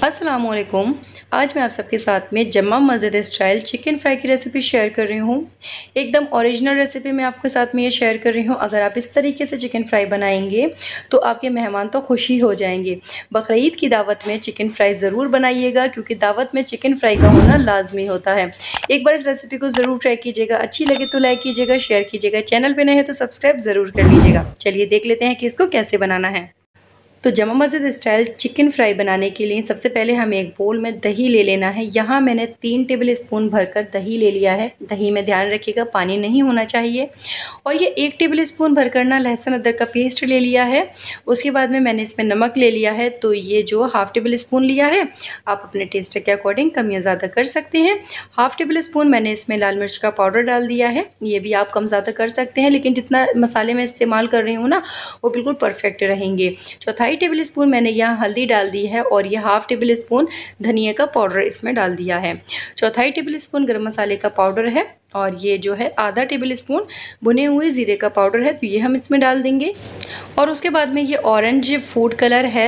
अस्सलामुअलैकुम। आज मैं आप सबके साथ में Jama Masjid style chicken fry की रेसिपी शेयर कर रही हूँ। एकदम ओरिजिनल रेसिपी मैं आपके साथ में ये शेयर कर रही हूँ। अगर आप इस तरीके से चिकन फ्राई बनाएंगे तो आपके मेहमान तो खुश ही हो जाएंगे। बकरीद की दावत में चिकन फ्राई ज़रूर बनाइएगा, क्योंकि दावत में चिकन फ्राई का होना लाजमी होता है। एक बार इस रेसिपी को ज़रूर ट्राई कीजिएगा। अच्छी लगे तो लाइक कीजिएगा, शेयर कीजिएगा। चैनल पर नए हैं तो सब्सक्राइब ज़रूर कर लीजिएगा। चलिए देख लेते हैं कि इसको कैसे बनाना है। तो जमा मस्जिद स्टाइल चिकन फ्राई बनाने के लिए सबसे पहले हमें एक बोल में दही ले लेना है। यहाँ मैंने 3 टेबल स्पून भरकर दही ले लिया है। दही में ध्यान रखिएगा पानी नहीं होना चाहिए। और ये 1 टेबल स्पून भरकर ना लहसुन अदरक का पेस्ट ले लिया है। उसके बाद में मैंने इसमें नमक ले लिया है। तो ये जो हाफ़ टेबल स्पून लिया है, आप अपने टेस्ट के अकॉर्डिंग कम या ज़्यादा कर सकते हैं। हाफ़ टेबल स्पून मैंने इसमें लाल मिर्च का पाउडर डाल दिया है। ये भी आप कम ज़्यादा कर सकते हैं, लेकिन जितना मसाले मैं इस्तेमाल कर रही हूँ ना, वो बिल्कुल परफेक्ट रहेंगे। चौथाई टेबल स्पून मैंने यहाँ हल्दी डाल दी है और ये हाफ़ टेबल स्पून धनिया का पाउडर इसमें डाल दिया है। चौथाई टेबल स्पून गरम मसाले का पाउडर है और ये जो है आधा टेबल स्पून भुने हुए ज़ीरे का पाउडर है, तो ये हम इसमें डाल देंगे। और उसके बाद में ये ऑरेंज फूड कलर है,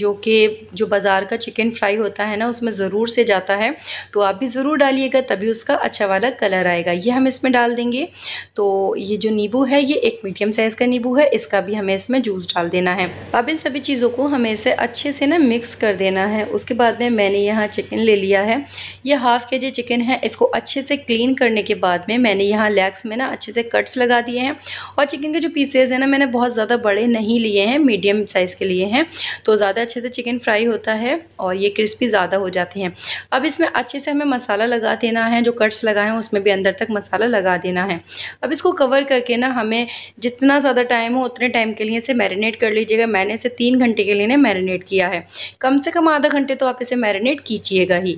जो बाज़ार का चिकन फ्राई होता है ना, उसमें ज़रूर से जाता है, तो आप भी ज़रूर डालिएगा, तभी उसका अच्छा वाला कलर आएगा। ये हम इसमें डाल देंगे। तो ये जो नींबू है, ये एक मीडियम साइज़ का नींबू है, इसका भी हमें इसमें जूस डाल देना है। अब इन सभी चीज़ों को हमें इसे अच्छे से ना मिक्स कर देना है। उसके बाद में मैंने यहाँ चिकन ले लिया है। ये हाफ़ केजी चिकन है। इसको अच्छे से क्लीन करने के बाद में मैंने यहाँ लेग्स में ना अच्छे से कट्स लगा दिए हैं। और चिकन के जो पीसेज हैं ना, मैंने बहुत ज़्यादा बड़े नहीं लिए हैं, मीडियम साइज़ के लिए हैं, तो ज़्यादा अच्छे से चिकन फ्राई होता है और ये क्रिस्पी ज़्यादा हो जाते हैं। अब इसमें अच्छे से हमें मसाला लगा देना है। जो कट्स लगाए हैं उसमें भी अंदर तक मसाला लगा देना है। अब इसको कवर करके ना हमें जितना ज़्यादा टाइम हो उतने टाइम के लिए इसे मैरिनेट कर लीजिएगा। मैंने इसे 3 घंटे के लिए मैरिनेट किया है। कम से कम आधा घंटे तो आप इसे मैरिनेट कीजिएगा ही।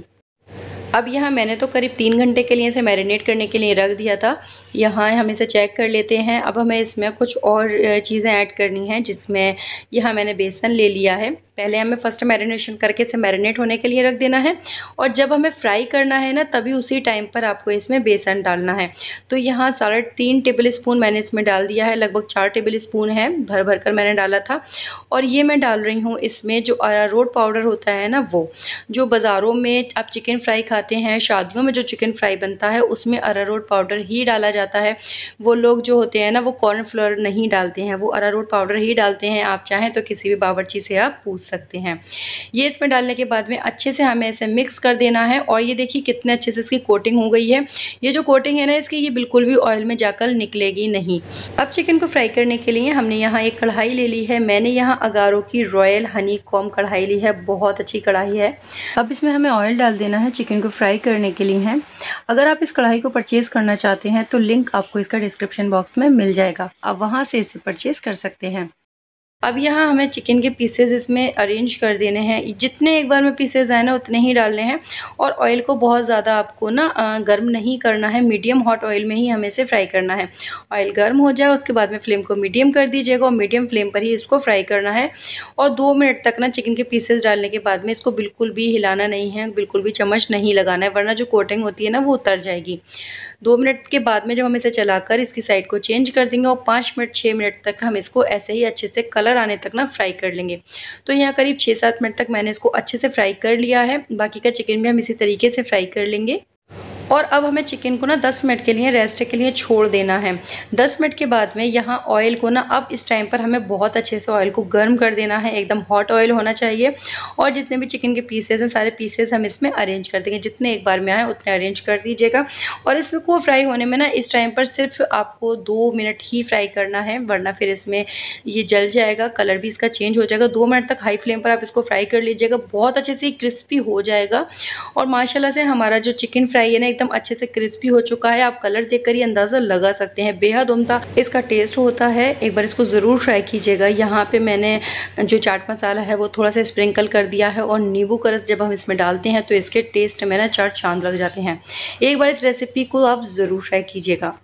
अब यहाँ मैंने तो करीब 3 घंटे के लिए इसे मैरिनेट करने के लिए रख दिया था। यहाँ हम इसे चेक कर लेते हैं। अब हमें इसमें कुछ और चीज़ें ऐड करनी हैं, जिसमें यहाँ मैंने बेसन ले लिया है। पहले हमें फर्स्ट मैरिनेशन करके इसे मैरिनेट होने के लिए रख देना है, और जब हमें फ्राई करना है ना, तभी उसी टाइम पर आपको इसमें बेसन डालना है। तो यहाँ 3.5 टेबल स्पून मैंने इसमें डाल दिया है। लगभग 4 टेबल स्पून है, भर भर कर मैंने डाला था। और ये मैं डाल रही हूँ इसमें जो अरारोट पाउडर होता है ना, वो जो बाज़ारों में आप चिकन फ्राई खाते हैं, शादियों में जो चिकन फ्राई बनता है उसमें अरारोट पाउडर ही डाला जाता है। वो लोग जो होते हैं ना, वो कॉर्नफ्लोर नहीं डालते हैं, वो अरारोट पाउडर ही डालते हैं। आप चाहें तो किसी भी बावर्ची से आप पूछ सकते हैं। ये इसमें डालने के बाद में अच्छे से हमें इसे मिक्स कर देना है। और ये देखिए कितने अच्छे से इसकी कोटिंग हो गई है। ये जो कोटिंग है ना इसकी, ये बिल्कुल भी ऑयल में जाकर निकलेगी नहीं। अब चिकन को फ्राई करने के लिए हमने यहाँ एक कढ़ाई ले ली है। मैंने यहाँ अगारो की रॉयल हनी कॉम कढ़ाई ली है, बहुत अच्छी कढ़ाई है। अब इसमें हमें ऑयल डाल देना है चिकन को फ्राई करने के लिए है। अगर आप इस कढ़ाई को परचेज़ करना चाहते हैं तो लिंक आपको इसका डिस्क्रिप्शन बॉक्स में मिल जाएगा, आप वहाँ से इसे परचेज़ कर सकते हैं। अब यहाँ हमें चिकन के पीसेस इसमें अरेंज कर देने हैं। जितने एक बार में पीसेस आए ना, उतने ही डालने हैं। और ऑयल को बहुत ज़्यादा आपको ना गर्म नहीं करना है, मीडियम हॉट ऑयल में ही हमें इसे फ्राई करना है। ऑयल गर्म हो जाए उसके बाद में फ्लेम को मीडियम कर दीजिएगा, और मीडियम फ्लेम पर ही इसको फ्राई करना है। और 2 मिनट तक ना चिकन के पीसेस डालने के बाद में इसको बिल्कुल भी हिलाना नहीं है, बिल्कुल भी चम्मच नहीं लगाना है, वरना जो कोटिंग होती है ना, वो उतर जाएगी। 2 मिनट के बाद में जब हम इसे चलाकर इसकी साइड को चेंज कर देंगे, और 5 मिनट 6 मिनट तक हम इसको ऐसे ही अच्छे से कलर आने तक ना फ्राई कर लेंगे। तो यहाँ करीब 6-7 मिनट तक मैंने इसको अच्छे से फ्राई कर लिया है। बाकी का चिकन भी हम इसी तरीके से फ्राई कर लेंगे। और अब हमें चिकन को ना 10 मिनट के लिए रेस्ट के लिए छोड़ देना है। 10 मिनट के बाद में यहाँ ऑयल को ना, अब इस टाइम पर हमें बहुत अच्छे से ऑयल को गर्म कर देना है। एकदम हॉट ऑयल होना चाहिए। और जितने भी चिकन के पीसेस हैं, सारे पीसेस हम इसमें अरेंज कर देंगे। जितने एक बार में आए उतने अरेंज कर दीजिएगा। और इसको फ्राई होने में ना, इस टाइम पर सिर्फ आपको 2 मिनट ही फ्राई करना है, वरना फिर इसमें ये जल जाएगा, कलर भी इसका चेंज हो जाएगा। 2 मिनट तक हाई फ्लेम पर आप इसको फ्राई कर लीजिएगा, बहुत अच्छे से क्रिस्पी हो जाएगा। और माशाल्लाह से हमारा जो चिकन फ्राई है ना, एकदम अच्छे से क्रिस्पी हो चुका है। आप कलर देखकर ही अंदाज़ा लगा सकते हैं, बेहद उम्दा इसका टेस्ट होता है। एक बार इसको ज़रूर ट्राई कीजिएगा। यहाँ पे मैंने जो चाट मसाला है वो थोड़ा सा स्प्रिंकल कर दिया है, और नींबू का रस जब हम इसमें डालते हैं तो इसके टेस्ट में ना 4 चांद लग जाते हैं। एक बार इस रेसिपी को आप ज़रूर ट्राई कीजिएगा।